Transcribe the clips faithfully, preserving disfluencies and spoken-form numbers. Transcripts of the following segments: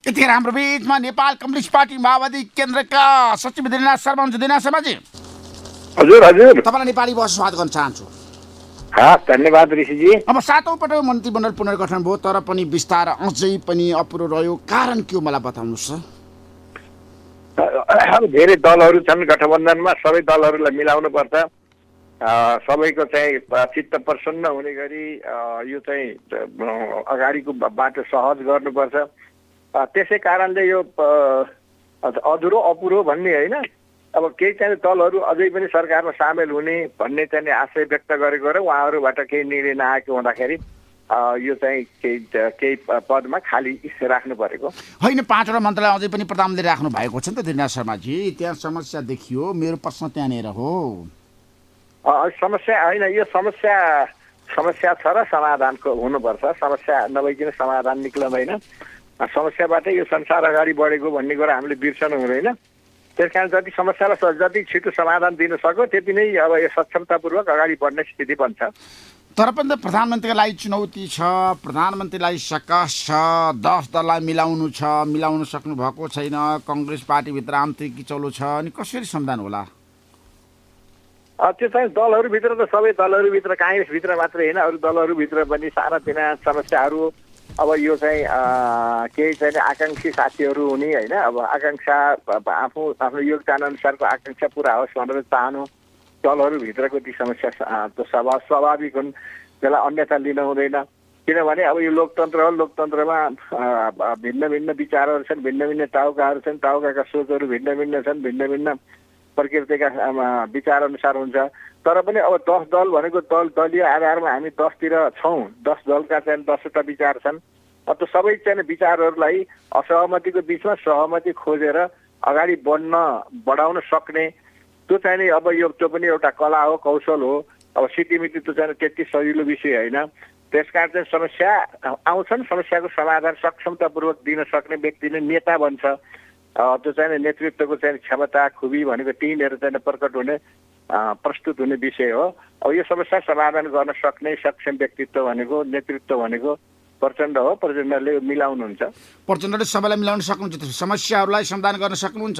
यतिखेर हाम्रो बिचमा नेपाल कम्युनिस्ट पार्टी माओवादी केन्द्रका सचिव दिनाथ शर्मा हुनुहुन्छ। दिनाथ शर्माजी, हजुर हजुर, तपाईँलाई नेपाली भाषा स्वागत गर्न चाहन्छु। हस्, धन्यवाद ऋषिजी। अब सातौँ पटक मन्त्रीमण्डल पुनर्गठन भयो, तर पनि विस्तार अझै पनि अपुरो रह्यो। कारण के हो मलाई बताउनुहोस् त। अब धेरै दलहरू छन् गठबन्धनमा, सबै दलहरूलाई मिलाउनु पर्छ। सबैको चाहिँ चित्त प्रसन्न हुने गरी यो चाहिँ अगाडिको बाटो सहज गर्नुपर्छ। त्यसै कारणले यो अधुरो अपुरो भन्ने होइन, अब केही चाहिँ दलहरू अझै पनि सरकारमा सामेल हुने भन्ने चाहिँ आशय व्यक्त गरेको र उहाँहरूबाट केही निर्णय नआएको हुँदाखेरि यो चाहिँ केही केही पदमा खाली राख्नु परेको होइन। पाँचवटा मन्त्रालय अझै पनि प्रधानमन्त्रीले राख्नु भएको छ नि त दिनाथ शर्माजी। त्यहाँ समस्या देखियो, मेरो प्रश्न त्यहाँनिर हो। समस्या होइन, यो समस्या समस्या छ र समाधानको हुनुपर्छ। समस्या नभइकन समाधान निक्लँदैन। समस्याबाटै यो संसार अगाडि बढेको भन्ने कुरा हामीले बिर्सनु हुँदैन। त्यस कारण जति समस्यालाई जति छिटो समाधान दिन सक्यो त्यति नै अब यो सक्षमतापूर्वक अगाडि बढ्ने स्थिति बन्छ। तर पनि त प्रधानमन्त्रीका लागि चुनौती छ, प्रधानमन्त्रीलाई सकस छ, दस दललाई मिलाउनु छ, मिलाउन सक्नु भएको छैन। कङ्ग्रेस पार्टीभित्र आन्तरिक किचौलो छ, अनि कसरी समाधान होला? त्यो चाहिँ दलहरूभित्र त सबै दलहरूभित्र, काङ्ग्रेसभित्र मात्रै होइन, अरू दलहरूभित्र पनि सानातिना समस्याहरू। अब यो चाहिँ केही चाहिँ आकाङ्क्षी साथीहरू हुने होइन, अब आकाङ्क्षा आफू आफ्नो योगदान अनुसारको आकाङ्क्षा पुरा होस् भनेर चाहनु दलहरूभित्रको ती समस्या त स्वभाव स्वाभाविक हुन्, त्यसलाई अन्यथा लिन हुँदैन। किनभने अब यो लोकतन्त्र हो, लोकतन्त्रमा भिन्न भिन्न विचारहरू छन्, भिन्न भिन्न टाउकाहरू छन्, टाउकाका सोचहरू भिन्न भिन्न छन्, भिन्न भिन्न प्रकृतिका विचार अनुसार हुन्छ। तर पनि अब दस दल भनेको दल दलीय आधारमा हामी दसतिर छौँ, दस दलका चाहिँ दसवटा विचार छन्। अब त्यो सबै चाहिँ विचारहरूलाई असहमतिको बिचमा सहमति खोजेर अगाडि बढ्न बढाउन सक्ने त्यो चाहिँ अब यो त्यो पनि एउटा कला हो, कौशल हो। अब सिटिमिटी त्यो चाहिँ त्यति सजिलो विषय होइन। त्यसकारण चाहिँ समस्या आउँछन्, समस्याको समाधान सक्षमतापूर्वक दिन सक्ने व्यक्ति नै नेता बन्छ। त्यो चाहिँ नेतृत्वको चाहिँ क्षमता खुबी भनेको टिमहरू चाहिँ प्रकट हुने प्रस्तुत हुने विषय हो। अब यो समस्या समाधान गर्न सक्ने सक्षम व्यक्तित्व भनेको, नेतृत्व भनेको प्रचण्ड हो। प्रचण्डले मिलाउनुहुन्छ, प्रचण्डले सबैलाई मिलाउन सक्नुहुन्छ, समस्याहरूलाई समाधान गर्न सक्नुहुन्छ।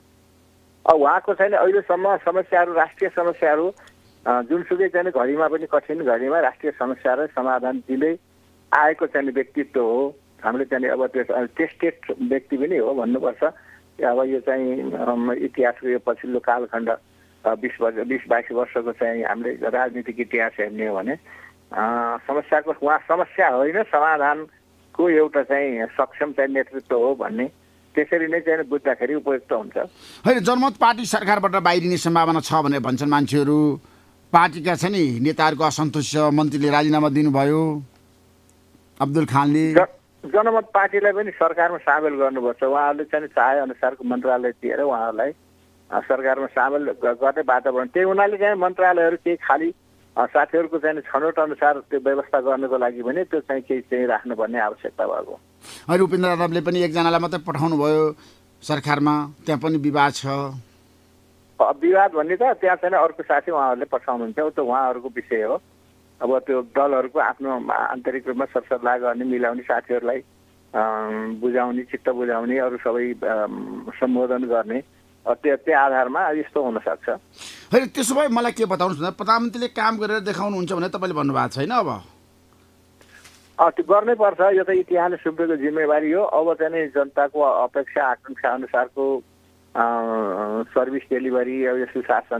अब उहाँको छैन अहिलेसम्म समस्याहरू, राष्ट्रिय समस्याहरू जुनसुकै चाहिँ घडीमा पनि कठिन घडीमा राष्ट्रिय समस्याहरू समाधान दिँदै आएको चाहिँ व्यक्तित्व हो। हामीले चाहिँ अब त्यो टेस्टेड व्यक्ति पनि हो भन्नुपर्छ। अब यो चाहिँ इतिहासको यो पछिल्लो कालखण्ड बिस वर्ष बिस बाइस वर्षको चाहिँ हामीले राजनीतिक इतिहास हेर्ने हो भने समस्याको उहाँ समस्या होइन, समाधानको एउटा चाहिँ सक्षम चाहिँ नेतृत्व हो भन्ने त्यसरी नै चाहिँ बुझ्दाखेरि उपयुक्त हुन्छ। होइन, जनमत पार्टी सरकारबाट बाहिरिने सम्भावना छ भनेर भन्छन् मान्छेहरू। पार्टीका छ नि नेताहरूको असन्तोष छ, मन्त्रीले राजीनामा दिनुभयो अब्दुल खानले। जनमत पार्टीलाई पनि सरकारमा सामेल गर्नुपर्छ। उहाँहरूले चाहिँ चाहे अनुसारको मन्त्रालय दिएर उहाँहरूलाई सरकारमा सामेल गर्ने वातावरण, त्यही हुनाले चाहिँ मन्त्रालयहरू केही खाली साथीहरूको चाहिँ छनौट अनुसार त्यो व्यवस्था गर्नको लागि भने त्यो चाहिँ केही चाहिँ राख्नुपर्ने आवश्यकता भएको। अहिले उपेन्द्र यादवले पनि एकजनालाई मात्रै पठाउनु भयो सरकारमा, त्यहाँ पनि विवाद छ। विवाद भन्ने त त्यहाँ चाहिँ अर्को साथी उहाँहरूले पठाउनुहुन्छ, त्यो उहाँहरूको विषय हो। अब त्यो दलहरूको आफ्नो आन्तरिक रूपमा सरसल्लाह गर्ने, मिलाउने, साथीहरूलाई बुझाउने, चित्त बुझाउने, अरू सबै सम्बोधन गर्ने, त्यो त्यो आधारमा यस्तो हुनसक्छ। होइन, त्यसो भए मलाई के बताउनुहोस् भन्दा प्रधानमन्त्रीले काम गरेर देखाउनुहुन्छ भने तपाईँले भन्नुभएको छैन। अब त्यो गर्नै पर्छ, यो त इतिहासले सुम्पेको जिम्मेवारी हो। अब चाहिँ जनताको अपेक्षा आकाङ्क्षा अनुसारको सर्भिस डेलिभरी, अब यो सुशासन,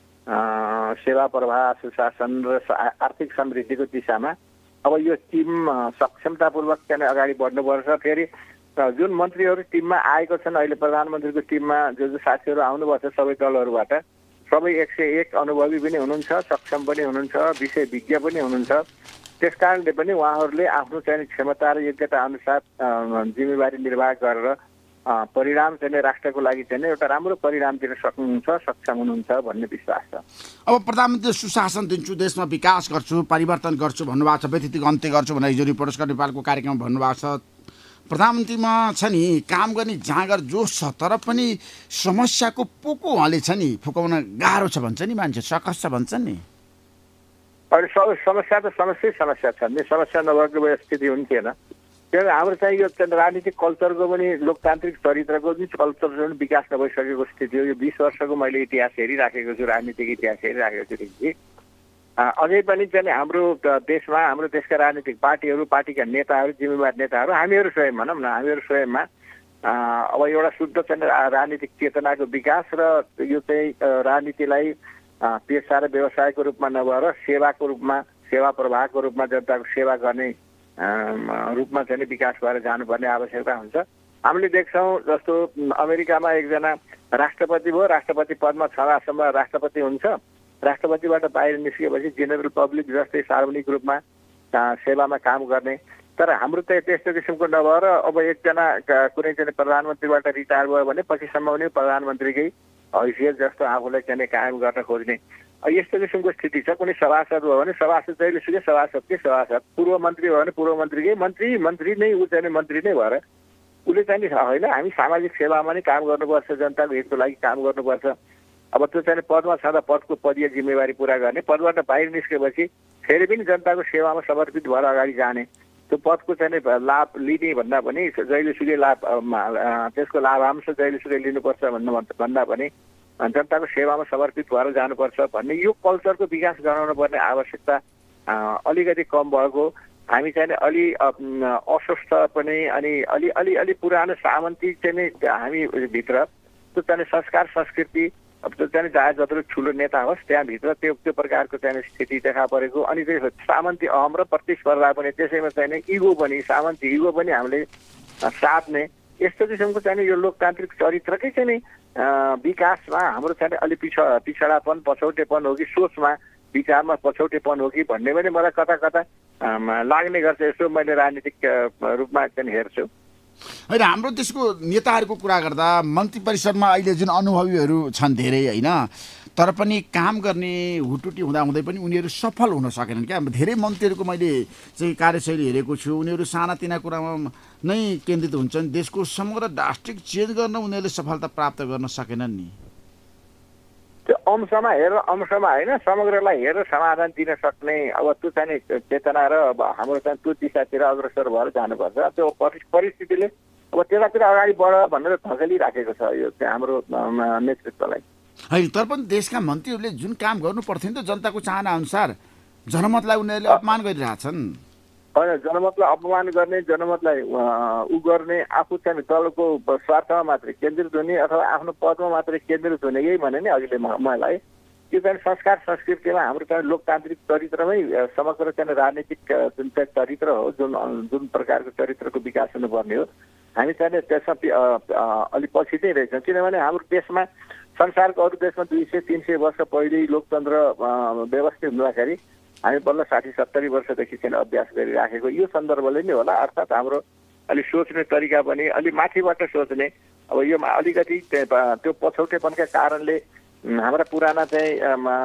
सेवा प्रवाह, सुशासन र आर्थिक समृद्धिको दिशामा अब यो टिम सक्षमतापूर्वक चाहिँ अगाडि बढ्नुपर्छ। फेरि जुन मन्त्रीहरू टिममा आएको छन्, अहिले प्रधानमन्त्रीको टिममा जो जो साथीहरू आउनुभएको छ सबै दलहरूबाट, सबै एक सय एक अनुभवी पनि हुनुहुन्छ, सक्षम पनि हुनुहुन्छ, विषय विज्ञ पनि हुनुहुन्छ। त्यस कारणले पनि उहाँहरूले आफ्नो चाहिँ क्षमता र योग्यता अनुसार जिम्मेवारी निर्वाह गरेर परिणाम चाहिँ राष्ट्रको लागि चाहिँ एउटा राम्रो परिणाम दिन सक्नुहुन्छ, सक्षम हुनुहुन्छ भन्ने विश्वास छ। अब प्रधानमन्त्रीले सुशासन दिन्छु, देशमा विकास गर्छु, परिवर्तन गर्छु भन्नुभएको छ, व्यतिथिको अन्त्य गर्छु भनेर हिजो रिपोर्टर्स नेपालको कार्यक्रममा भन्नुभएको छ। प्रधानमन्त्रीमा छ नि काम गर्ने जाँगर जोस छ, तर पनि समस्याको पोको उहाँले छ नि फुकाउन गाह्रो छ भन्छ नि मान्छे, सकस छ भन्छन् नि। अहिले समस्या त समस्या समस्या छ नि, समस्या नभएको स्थिति हुन्थेन। किनभने हाम्रो चाहिँ यो राजनीतिक कल्चरको पनि लोकतान्त्रिक चरित्रको जुन कल्चर पनि विकास नभइसकेको स्थिति हो। यो बिस वर्षको मैले इतिहास हेरिराखेको छु, राजनीतिक इतिहास हेरिराखेको छु कि अझै पनि चाहिँ हाम्रो देशमा हाम्रो देशका राजनीतिक पार्टीहरू, पार्टीका नेताहरू, जिम्मेवार नेताहरू, हामीहरू स्वयं भनौँ न, हामीहरू स्वयंमा अब एउटा शुद्ध चाहिँ राजनीतिक चेतनाको विकास र यो चाहिँ राजनीतिलाई पेसा र व्यवसायको रूपमा नभएर सेवाको रूपमा, सेवा प्रवाहको रूपमा जनताको सेवा गर्ने रूपमा चाहिँ विकास भएर जानुपर्ने आवश्यकता हुन्छ। हामीले देख्छौँ जस्तो अमेरिकामा एकजना राष्ट्रपति भयो, राष्ट्रपति पदमा छ माससम्म राष्ट्रपति हुन्छ, राष्ट्रपतिबाट बाहिर निस्किएपछि जेनरल पब्लिक जस्तै सार्वजनिक रूपमा सेवामा काम गर्ने। तर हाम्रो त त्यस्तो किसिमको नभएर अब एकजना कुनै चाहिँ प्रधानमन्त्रीबाट रिटायर भयो भने पछिसम्म पनि प्रधानमन्त्रीकै हैसियत जस्तो आफूलाई चाहिँ कायम गर्न खोज्ने यस्तो किसिमको स्थिति छ। कुनै सभासद भयो भने सभासद जहिलेसुकै सभासदकै सभासद, पूर्व मन्त्री भयो भने पूर्व मन्त्रीकै मन्त्री, मन्त्री नै ऊ चाहिँ मन्त्री नै भएर उसले चाहिँ होइन हामी सामाजिक सेवामा नै काम गर्नुपर्छ, जनताको हितको लागि काम गर्नुपर्छ। अब त्यो चाहिँ पदमा छँदा पदको पदीय जिम्मेवारी पुरा गर्ने, पदबाट बाहिर निस्केपछि फेरि पनि जनताको सेवामा समर्पित भएर अगाडि जाने, त्यो पदको चाहिँ लाभ लिने भन्दा पनि जहिलेसुकै लाभ त्यसको लाभांश जहिलेसुकै लिनुपर्छ भन्नु भन्दा पनि जनताको सेवामा समर्पित भएर जानुपर्छ भन्ने यो कल्चरको विकास गराउनु पर्ने आवश्यकता अलिकति कम भएको। हामी चाहिँ अलि अस्वस्थ पनि अनि अलि अलि अलि पुरानो सामन्ती चाहिँ हामी भित्र त्यो चाहिँ संस्कार संस्कृति अब त्यो चाहिँ चाहे जत्रो ठुलो नेता होस् त्यहाँभित्र त्यो त्यो प्रकारको चाहिँ स्थिति देखा परेको अनि त्यो सामन्ती अहम र प्रतिस्पर्धा पनि त्यसैमा चाहिँ इगो पनि सामन्ती इगो पनि हामीले साध्ने यस्तो किसिमको चाहिँ यो लोकतान्त्रिक चरित्रकै चाहिँ विकासमा हाम्रो चाहिँ अलि पिछ पिछडापन पछौटेपन हो कि सोचमा विचारमा पछौटेपन हो कि भन्ने पनि मलाई कता कता लाग्ने गर्छ। यसो मैले राजनीतिक रूपमा चाहिँ हेर्छु। होइन, हाम्रो देशको नेताहरूको कुरा गर्दा मन्त्री परिषदमा अहिले जुन अनुभवीहरू छन् धेरै होइन, तर पनि काम गर्ने हुटुटी हुँदाहुँदै पनि उनीहरू सफल हुन सकेनन् क्या। धेरै मन्त्रीहरूको मैले चाहिँ कार्यशैली हेरेको छु, उनीहरू सानातिना कुरामा नै केन्द्रित हुन्छन्, देशको समग्र ड्रास्टिक चेन्ज गर्न उनीहरूले सफलता प्राप्त गर्न सकेनन् नि। त्यो अंशमा हेरेर अंशमा होइन समग्रलाई हेरेर समाधान दिन सक्ने अब त्यो चाहिँ चेतना र अब हाम्रो चाहिँ त्यो दिशातिर अग्रसर भएर जानुपर्छ। त्यो परिस्थितिले अब त्यतातिर अगाडि बढ भनेर धकेलिराखेको छ यो चाहिँ हाम्रो नेतृत्वलाई। होइन, तर पनि देशका मन्त्रीहरूले जुन काम गर्नु पर्थ्यो नि त जनताको चाहना अनुसार जनमतलाई उनीहरूले अपमान गरिरहेछन्। होइन, जनमतलाई अपमान गर्ने, जनमतलाई उ गर्ने, आफू चाहिँ दलको स्वार्थमा मात्रै केन्द्रित हुने अथवा आफ्नो पदमा मात्रै केन्द्रित हुने यही भने नि अहिले मलाई यो चाहिँ संस्कार संस्कृतिमा हाम्रो चाहिँ लोकतान्त्रिक चरित्रमै समग्र चाहिँ राजनीतिक जुन चाहिँ चरित्र हो जुन जुन प्रकारको चरित्रको विकास हुनुपर्ने हो हामी चाहिँ त्यसमा अलिक पछि चाहिँ रहेछौँ। किनभने हाम्रो देशमा संसारको अरू देशमा दुई सय तिन सय वर्ष पहिले लोकतन्त्र व्यवस्थित हुँदाखेरि हामी बल्ल साठी सत्तरी वर्षदेखि चाहिँ अभ्यास गरिराखेको यो सन्दर्भले नै होला। अर्थात् हाम्रो अलिक सोच्ने तरिका पनि अलिक माथिबाट सोच्ने अब यो अलिकति त्यो पछौटेपनका कारणले हाम्रा पुराना चाहिँ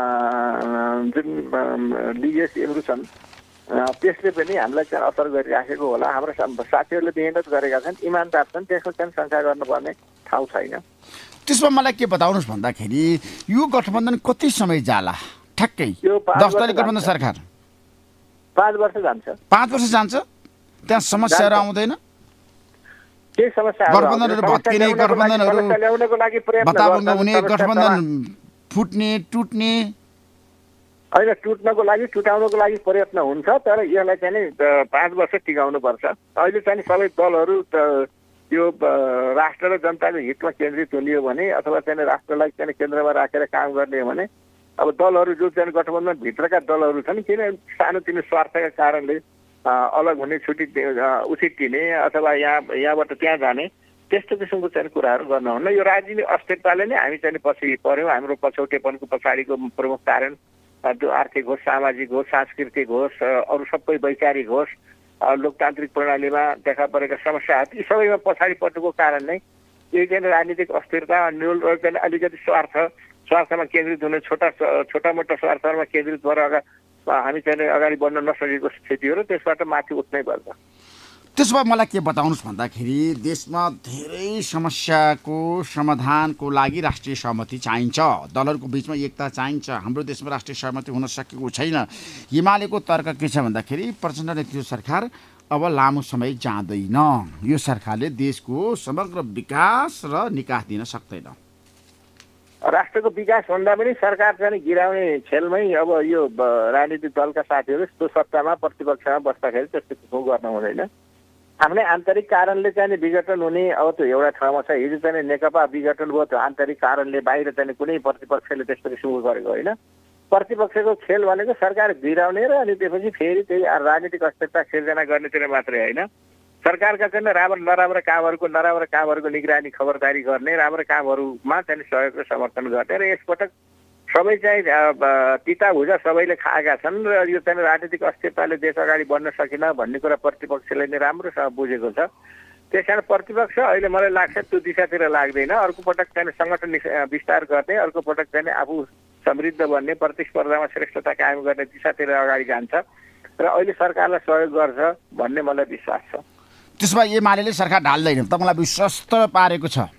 जुन लिगेसीहरू छन् त्यसले पनि हामीलाई चाहिँ असर गरिराखेको होला। हाम्रो साथीहरूले मेहनत गरेका छन्, इमान्दार छन्, त्यसको चाहिँ शङ्का गर्नुपर्ने ठाउँ छैन। त्यसमा मलाई के बताउनुहोस् भन्दाखेरि यो गठबन्धन कति समय जाला? ठ्याक्कै दस दलीय गठबन्धन सरकार पाँच वर्ष जान्छ। पाँच वर्ष जान्छ, त्यहाँ समस्याहरू आउँदैन? केही समस्या गठबन्धनहरू भत्किने, गठबन्धनहरू ल्याउनको लागि प्रयत्न बताउनु हुने, गठबन्धन फुट्ने टुट्ने होइन, टुट्नको लागि टुटाउनको लागि प्रयत्न हुन्छ, तर यसलाई चाहिँ पाँच वर्ष टिकाउनु पर्छ। अहिले चाहिँ सबै दलहरू यो राष्ट्र र जनताको हितमा केन्द्रित हुने हो भने अथवा चाहिँ राष्ट्रलाई चाहिँ केन्द्रमा राखेर काम गर्ने हो भने अब दलहरू जो चाहिँ गठबन्धनभित्रका दलहरू छन् किन सानोतिनो स्वार्थका कारणले अलग हुने, छुट्टी उछिट्टिने अथवा यहाँ यहाँबाट त्यहाँ जाने त्यस्तो किसिमको चाहिँ कुराहरू गर्न हुन्न। यो राजनीतिक अस्थिरताले नै हामी चाहिँ पछि पऱ्यौँ। हाम्रो पछौटेपनको पछाडिको प्रमुख कारण त्यो आर्थिक होस्, सामाजिक होस्, सांस्कृतिक होस्, अरू सबै वैचारिक होस्, लोकतान्त्रिक प्रणालीमा देखा परेका समस्याहरू यी सबैमा पछाडि पर्नुको कारण नै यही चाहिँ राजनीतिक अस्थिरता न्यूल र चाहिँ अलिकति स्वार्थ स्वार्थमा केन्द्रित हुने छोटा छोटा मोटा स्वार्थमा केन्द्रित भएर अगा हामी चाहिँ अगाडि बढ्न नसकेको स्थिति हो र त्यसबाट माथि उठ्नै पर्छ। त्यसो भए मलाई के बताउनुहोस् भन्दाखेरि देशमा धेरै समस्याको समाधानको लागि राष्ट्रिय सहमति चाहिन्छ, दलहरूको बिचमा एकता चाहिन्छ। हाम्रो देशमा राष्ट्रिय सहमति हुन सकेको छैन। एमालेको तर्क के छ भन्दाखेरि प्रचण्ड नेतृत्व सरकार अब लामो समय जाँदैन। यो सरकारले देशको समग्र विकास र निकास दिन सक्दैन। राष्ट्रको विकास भन्दा पनि सरकार चाहिँ गिराउने खेलमै अब यो राजनीतिक दलका साथीहरू त्यो सत्तामा प्रतिपक्षमा बस्दाखेरि त्यस्तो किसिमको गर्न हुँदैन। आफ्नै आन्तरिक कारणले चाहिँ विघटन हुने अब त्यो एउटा ठाउँमा छ। हिजो चाहिँ नेकपा विघटन भयो, त्यो आन्तरिक कारणले बाहिर चाहिँ कुनै प्रतिपक्षले त्यस्तो किसिमको गरेको होइन। प्रतिपक्षको खेल भनेको सरकार गिराउने र अनि त्यसपछि फेरि त्यही राजनीतिक अस्थिरता सिर्जना गर्नेतिर मात्रै होइन। सरकारका चाहिँ राम्रो नराम्रो कामहरूको नराम्रो कामहरूको निगरानी खबरदारी गर्ने, राम्रो कामहरूमा चाहिँ सहयोग र समर्थन गर्ने र यसपटक सबै चाहिँ तिता भुजा सबैले खाएका छन् र यो चाहिँ राजनीतिक अस्थिरताले देश अगाडि बढ्न सकेन भन्ने कुरा प्रतिपक्षले नै राम्रोसँग बुझेको छ। त्यस कारण प्रतिपक्ष अहिले मलाई लाग्छ त्यो दिशातिर लाग्दैन। अर्को पटक चाहिँ सङ्गठन विस्तार गर्ने, अर्को पटक चाहिँ आफू समृद्ध बन्ने, प्रतिस्पर्धामा श्रेष्ठता कायम गर्ने दिशातिर अगाडि जान्छ र अहिले सरकारलाई सहयोग गर्छ भन्ने मलाई विश्वास छ। त्यसो भए एमाले सरकार ढाल्दैन, तपाईँलाई विश्वस्त पारेको छ?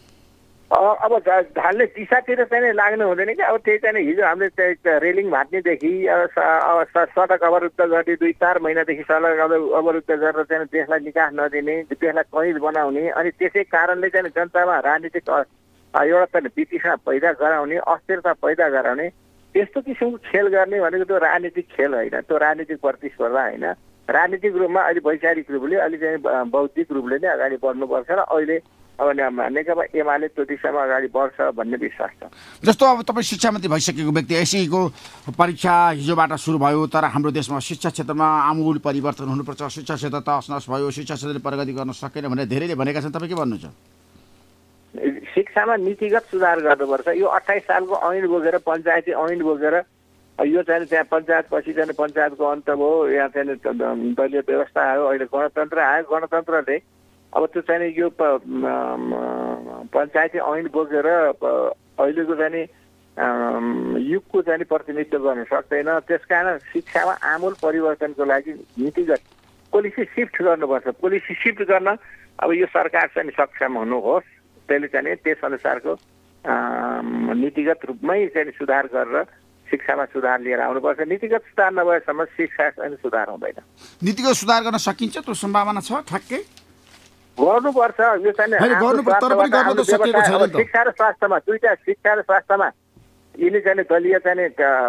अब ढाल्ने दिशातिर चाहिँ लाग्नु हुँदैन कि। अब त्यही चाहिँ हिजो हामीले चाहिँ रेलिङ भाँच्नेदेखि सडक अवरुद्ध गर्ने, दुई चार महिनादेखि सडक अवरुद्ध गरेर चाहिँ देशलाई निकास नदिने, देशलाई कैद बनाउने, अनि त्यसै कारणले चाहिँ जनतामा राजनीतिक एउटा चाहिँ वितृष्णा पैदा गराउने, अस्थिरता पैदा गराउने, त्यस्तो किसिमको खेल गर्ने भनेको त्यो राजनीतिक खेल होइन, त्यो राजनीतिक प्रतिस्पर्धा होइन। राजनीतिक रूपमा अहिले वैचारिक रूपले अलि चाहिँ बौद्धिक रूपले नै अगाडि बढ्नुपर्छ र अहिले अब नेकपा एमाले त्यो दिशामा अगाडि बढ्छ भन्ने विश्वास छ। जस्तो अब तपाईँ शिक्षा मन्त्री भइसकेको व्यक्ति, एसईको परीक्षा हिजोबाट सुरु भयो, तर हाम्रो देशमा शिक्षा क्षेत्रमा आमूल परिवर्तन हुनुपर्छ, शिक्षा क्षेत्र तहस नहस भयो, शिक्षा क्षेत्रले प्रगति गर्न सकेन भनेर धेरैले भनेका छन्। तपाईँ के भन्नुहुन्छ? शिक्षामा नीतिगत सुधार गर्नुपर्छ। यो अट्ठाइस सालको ऐन बोकेर, पञ्चायती ऐन बोकेर यो चाहिँ त्यहाँ पञ्चायतपछि चाहिँ पञ्चायतको अन्त भयो, यहाँ चाहिँ दलीय व्यवस्था आयो, अहिले गणतन्त्र आयो। गणतन्त्रले अब त्यो चाहिँ यो पञ्चायती ऐन बोकेर अहिलेको चाहिँ युगको चाहिँ प्रतिनिधित्व गर्न सक्दैन। त्यस कारण शिक्षामा आमूल परिवर्तनको लागि नीतिगत पोलिसी सिफ्ट गर्नुपर्छ। पोलिसी सिफ्ट गर्न अब यो सरकार चाहिँ सक्षम हुनुहोस्, त्यसले चाहिँ त्यसअनुसारको नीतिगत रूपमै चाहिँ सुधार गरेर शिक्षामा सुधार लिएर आउनुपर्छ। नीतिगत सुधार नभएसम्म शिक्षा चाहिँ सुधार हुँदैन। नीतिगत सुधार गर्न सकिन्छ, त्यो सम्भावना छ? ठ्याक्कै गर्नुपर्छ। यो चाहिँ शिक्षा र स्वास्थ्यमा दुईटा, शिक्षा र स्वास्थ्यमा यिनी चाहिँ दलीय चाहिँ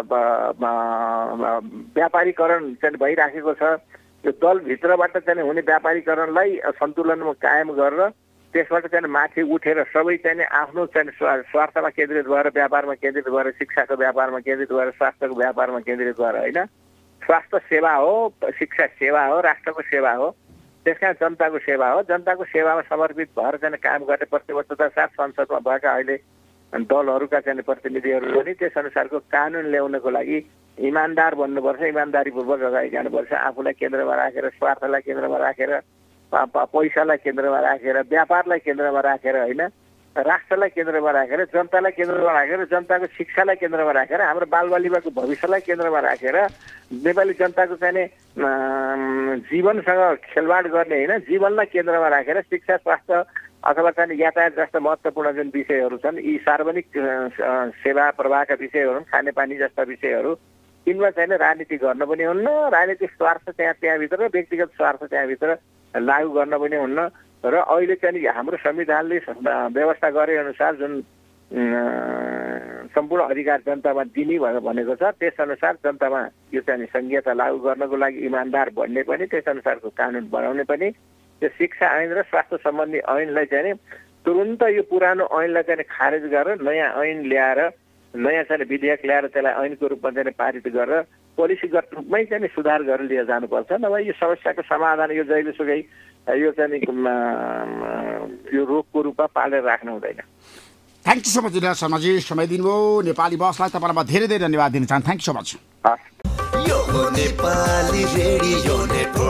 व्यापारीकरण चाहिँ भइराखेको छ। यो दलभित्रबाट चाहिँ हुने व्यापारीकरणलाई सन्तुलनमा कायम गरेर त्यसबाट चाहिँ माथि उठेर सबै चाहिँ आफ्नो चाहिँ स्वार्थमा केन्द्रित भएर, व्यापारमा केन्द्रित भएर, शिक्षाको व्यापारमा केन्द्रित भएर, स्वास्थ्यको व्यापारमा केन्द्रित भएर होइन। स्वास्थ्य सेवा हो, शिक्षा सेवा हो, राष्ट्रको सेवा हो, त्यस कारण जनताको सेवा हो। जनताको सेवामा समर्पित भएर चाहिँ काम गर्ने प्रतिबद्धता साथ संसदमा भएका अहिले दलहरूका चाहिँ प्रतिनिधिहरू पनि त्यस अनुसारको कानुन ल्याउनको लागि इमान्दार बन्नुपर्छ, इमान्दारीपूर्वक अगाडि जानुपर्छ। आफूलाई केन्द्रमा राखेर, स्वार्थलाई केन्द्रमा राखेर, पैसालाई केन्द्रमा राखेर, व्यापारलाई केन्द्रमा राखेर होइन, राष्ट्रलाई केन्द्रमा राखेर, जनतालाई केन्द्रमा राखेर, जनताको शिक्षालाई केन्द्रमा राखेर, हाम्रो बालबालिकाको भविष्यलाई केन्द्रमा राखेर नेपाली जनताको चाहिँ जीवनसँग खेलवाड गर्ने होइन, जीवनलाई केन्द्रमा राखेर शिक्षा, स्वास्थ्य अथवा चाहिँ यातायात जस्ता महत्त्वपूर्ण जुन विषयहरू छन्, यी सार्वजनिक सेवा प्रवाहका विषयहरू, खानेपानी जस्ता विषयहरू, यिनमा चाहिँ राजनीति गर्न पनि हुन्न, राजनीतिक स्वार्थ त्यहाँ त्यहाँभित्र, व्यक्तिगत स्वार्थ त्यहाँभित्र लागू गर्न पनि हुन्न। र अहिले चाहिँ हाम्रो संविधानले व्यवस्था गरे अनुसार जुन सम्पूर्ण अधिकार जनतामा दिने भनेको छ, त्यसअनुसार जनतामा यो चाहिँ संघीयता लागू गर्नको लागि इमान्दार बन्ने पनि, त्यसअनुसारको कानुन बनाउने पनि, त्यो शिक्षा ऐन र स्वास्थ्य सम्बन्धी ऐनलाई चाहिँ तुरुन्त यो पुरानो ऐनलाई चाहिँ खारेज गरेर नयाँ ऐन ल्याएर, नयाँ चाहिँ विधेयक ल्याएर त्यसलाई ऐनको रूपमा चाहिँ पारित गरेर पोलिसीगत रूपमै चाहिँ सुधार गरेर लिएर जानुपर्छ। नभए यो समस्याको समाधान यो जहिलेसुकै यो चाहिँ यो रोगको रूपमा पालेर राख्नु हुँदैन। Thank you so much Dinesh Sharmaji, समय दिनुभयो। नेपाली बसलाई तपाईँलाई धेरै धेरै धन्यवाद दिन चाहन्छु। Thank you so much. यो नेपाली रेडियो नेटवर्क।